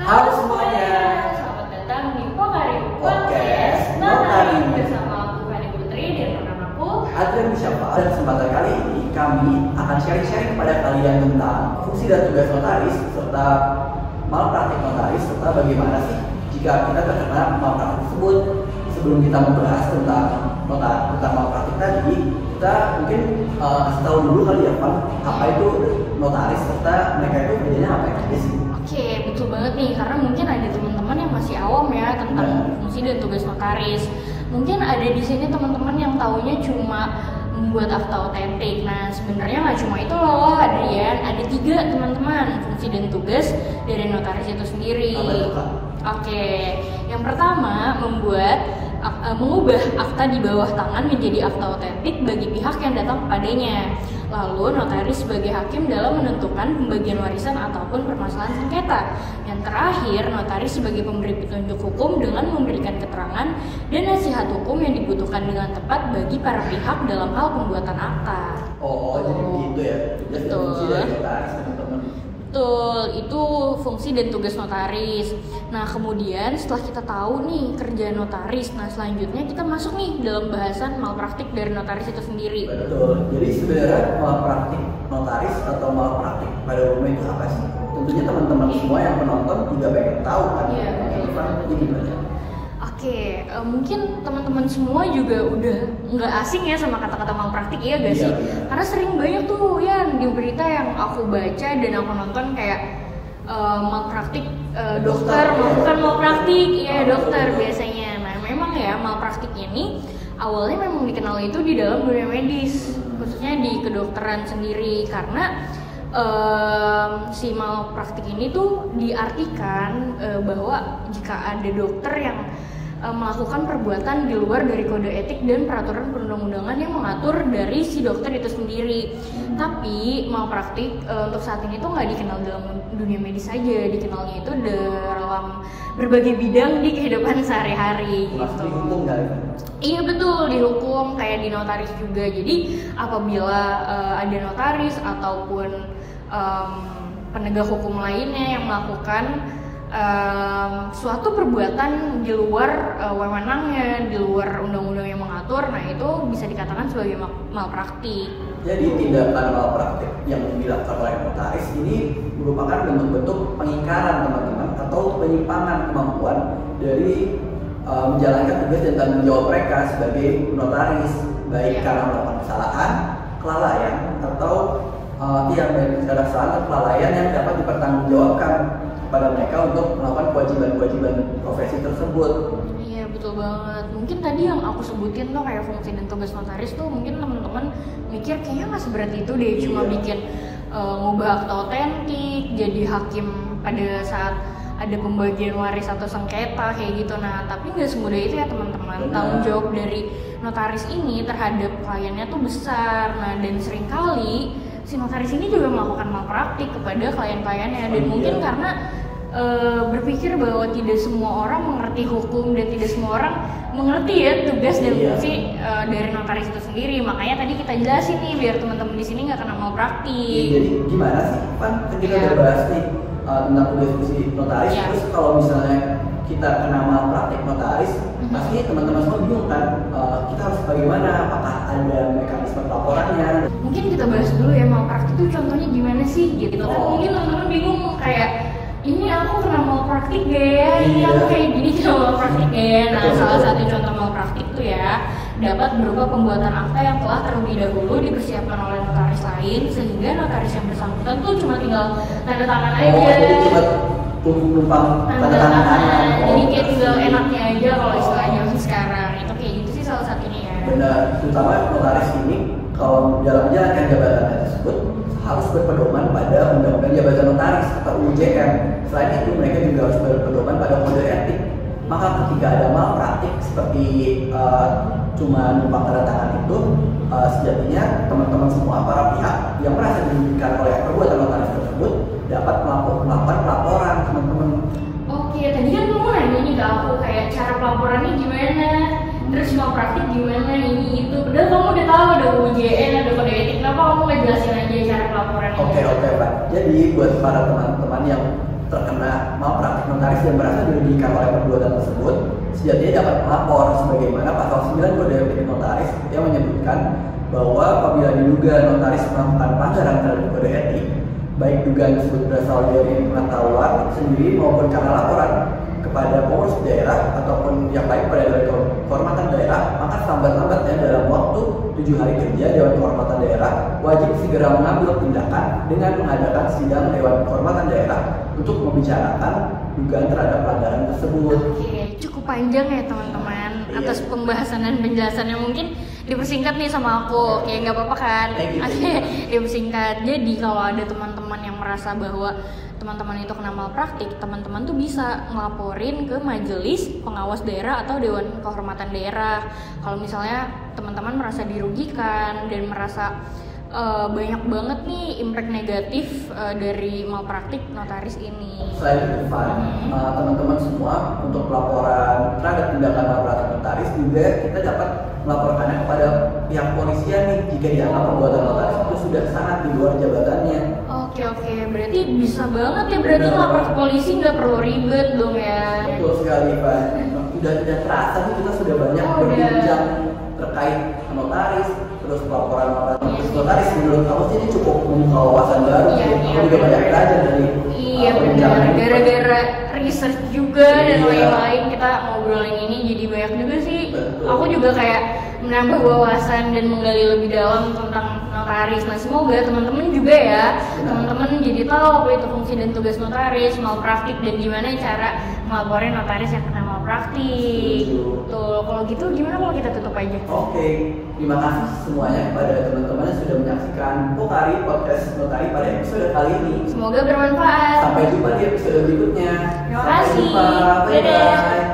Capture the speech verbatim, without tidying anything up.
Halo semuanya, selamat datang di Pokari Podcast Notari Notari. bersama aku Fani Putri dan rekan aku. Adrian Musyaffa. Dan kesempatan kali ini kami akan sharing-sharing kepada kalian tentang fungsi dan tugas notaris serta malpraktik notaris serta bagaimana sih jika kita terkena malpraktik tersebut. Sebelum kita membahas tentang notar tentang malpraktik tadi, kita mungkin uh, kasih tahu dulu kali ya Pak, apa itu notaris serta mereka itu bedanya apa aja sih? Oke, betul banget nih, karena mungkin ada teman-teman yang masih awam ya tentang Nah. fungsi dan tugas notaris. Mungkin ada di sini teman-teman yang taunya cuma membuat akta otentik. Nah, sebenarnya nggak cuma itu loh, Adrian. Ada tiga teman-teman fungsi dan tugas dari notaris itu sendiri. Apa itu, Kak? Oke, yang pertama membuat ak- eh, mengubah akta di bawah tangan menjadi akta otentik bagi pihak yang datang kepadanya. Lalu notaris sebagai hakim dalam menentukan pembagian warisan ataupun permasalahan sengketa. Yang terakhir, notaris sebagai pemberi petunjuk hukum dengan memberikan keterangan dan nasihat hukum yang dibutuhkan dengan tepat bagi para pihak dalam hal pembuatan akta. Oh, jadi begitu ya. Tugas dan Betul. fungsi dari notaris teman-teman. Betul, itu fungsi dan tugas notaris. Nah, kemudian setelah kita tahu nih kerja notaris, nah selanjutnya kita masuk nih dalam bahasan malpraktik dari notaris itu sendiri. Betul. Jadi sebenarnya malpraktik notaris atau malpraktik pada umumnya itu apa sih? Tentunya teman-teman semua yang penonton juga pengen tahu kan. Iya, betul. Jadi gimana? Oke, eh, mungkin teman-teman semua juga udah nggak asing ya sama kata-kata malpraktik, ya gak Iya, sih? iya. Karena sering banyak tuh ya di berita yang aku baca dan aku nonton kayak eh, malpraktik eh, dokter Dokter, iya. melakukan malpraktik, iya Oh, dokter betul. biasanya. Nah, memang ya malpraktik ini awalnya memang dikenal itu di dalam dunia medis, khususnya di kedokteran sendiri, karena em, si malpraktik ini tuh diartikan eh, bahwa jika ada dokter yang eh, melakukan perbuatan di luar dari kode etik dan peraturan perundang-undangan yang mengatur dari si dokter itu sendiri. Tapi malpraktik eh, untuk saat ini tuh nggak dikenal dalam dunia medis saja, dikenalnya itu dalam berbagai bidang di kehidupan sehari-hari Masuk gitu. di hukum nggak? Iya betul, dihukum kayak di notaris juga. Jadi apabila eh, ada notaris ataupun em, penegak hukum lainnya yang melakukan em, suatu perbuatan di luar eh, wewenangnya, di luar undang-undang yang mengatur, nah itu bisa dikatakan sebagai mal- malpraktik. Jadi tindakan malpraktik yang dilakukan oleh notaris ini merupakan bentuk-bentuk pengingkaran teman-teman atau penyimpangan kemampuan dari uh, menjalankan tugas dan tanggung jawab mereka sebagai notaris, baik Iya. karena melakukan kesalahan, kelalaian, atau uh, iya baik secara kesalahan atau kelalaian yang dapat dipertanggungjawabkan kepada mereka untuk melakukan kewajiban-kewajiban profesi tersebut. Iya betul banget. Mungkin tadi yang aku sebutin tuh kayak fungsi dan tugas notaris tuh mungkin teman-teman mikir kayaknya nggak seberat itu deh, cuma Iya. bikin uh, ngubah akta otentik, jadi hakim pada saat ada pembagian waris atau sengketa kayak gitu. Nah tapi nggak semudah itu ya teman-teman. Benar. Tanggung jawab dari notaris ini terhadap kliennya tuh besar. Nah dan seringkali si notaris ini juga melakukan malpraktik kepada klien-kliennya, dan Oh, mungkin iya. karena e, berpikir bahwa tidak semua orang mengerti hukum dan tidak semua orang mengerti ya tugas dan Iya. fungsi e, dari notaris itu sendiri. Makanya tadi kita jelasin nih biar teman-teman di sini nggak kena Iya, malpraktik. jadi gimana sih? Kan kita Iya. udah bahas nih uh, tentang tugas fungsi notaris. Iya. Terus kalau misalnya kita kena malpraktik notaris, Mhm. pasti teman-teman semua bingung kan? Uh, kita harus bagaimana? Apakah ada mekanisme pelaporannya? Mungkin kita bahas dulu ya malpraktik itu contohnya gimana sih gitu kan. Oh. Mungkin teman-teman bingung kayak ini aku kena malpraktik gak ya? Ini Iya. aku kayak gini kena malpraktik gak ya? Nah, Betul, salah betul. satu contoh malpraktik tuh ya dapat berupa pembuatan akta yang telah terlebih dahulu dipersiapkan oleh notaris lain, sehingga notaris yang bersangkutan tuh cuma tinggal tanda tangan aja. Oh, jadi cuma numpang Tanda tanda tangan. tangan. Oh, Jadi kayak tinggal enaknya aja kalau istilahnya sekarang. Itu kayak gitu sih salah satunya ya. Benar, terutama notaris ini kalau dalam menjalankan jabatannya tersebut harus berpedoman pada undang-undang jabatan notaris atau U J M. Selain itu mereka juga harus berpedoman pada kode etik. Maka ketika ada malpraktik seperti uh, cuma numpang tanda tangan itu, uh, sejatinya teman-teman semua para pihak yang merasa dirugikan oleh perbuatan notaris tersebut dapat melapor, melakukan pelaporan teman-teman. Oke, tadi kan kamu nanya nih ke aku kayak cara pelaporannya gimana, terus mau praktik gimana ini itu. Padahal kamu udah tahu ada U J N, ada kode etik. Kenapa kamu nggak jelasin aja cara pelaporannya? Oke oke Pak. Jadi buat para teman-teman yang terkena malpraktik notaris dan merasa dirugikan oleh perbuatan tersebut, sejatinya dapat melapor sebagaimana pasal sembilan Kode Etik Notaris yang menyebutkan bahwa apabila diduga notaris melakukan pelanggaran terhadap kode etik, baik dugaan tersebut berasal dari pengetahuan sendiri maupun karena laporan kepada pengurus daerah ataupun yang lain pada Dewan Kehormatan Daerah, maka selambat-lambatnya dalam waktu tujuh hari kerja Dewan Kehormatan Daerah wajib segera mengambil tindakan dengan mengadakan sidang Dewan Kehormatan Daerah untuk membicarakan dugaan terhadap pelanggaran tersebut. Oke, cukup panjang ya teman-teman. Iya. Atas pembahasan dan penjelasannya mungkin dipersingkat nih sama aku, kayak nggak apa-apa kan? Thank you. Oke, dipersingkat. Jadi kalau ada teman-teman yang merasa bahwa teman-teman itu kena malpraktik, teman-teman tuh bisa ngelaporin ke majelis pengawas daerah atau Dewan Kehormatan Daerah. Kalau misalnya teman-teman merasa dirugikan dan merasa uh, banyak banget nih impact negatif uh, dari malpraktik notaris ini. Selain itu, Van, Hmm. uh, teman-teman semua untuk pelaporan terhadap tindakan malpraktik notaris juga kita dapat melaporkannya kepada pihak polisian nih jika dianggap perbuatan notaris itu sudah sangat di luar jabatannya. Oke oke, berarti bisa banget ya, berarti ngelapor ke polisi nggak perlu ribet dong ya. Betul sekali, Pak. Sudah tidak terasa nih kita sudah banyak Oh, berbincang terkait notaris, terus pelaporan notaris. Notaris menurut kamu sih ini cukup membuka wawasan baru. Iya, Aku iya, juga iya. banyak belajar dari Iya uh, benar, perbincangan ini. gara-gara research juga dan Iya. lain-lain kita ngobrolin ini jadi banyak juga sih. Betul. Aku juga kayak menambah wawasan dan menggali lebih dalam tentang notaris. Nah semoga teman-teman juga ya, teman-teman jadi tahu apa itu fungsi dan tugas notaris, malpraktik dan gimana cara melaporin notaris yang kena malpraktik. Setuju. Tuh, kalau gitu gimana kalau kita tutup aja? Oke, terima kasih semuanya kepada teman-teman yang sudah menyaksikan Pokari Podcast Notari pada episode kali ini. Semoga bermanfaat. Sampai jumpa di episode berikutnya. Terima Sampai kasih. jumpa. Bye Dadah. bye.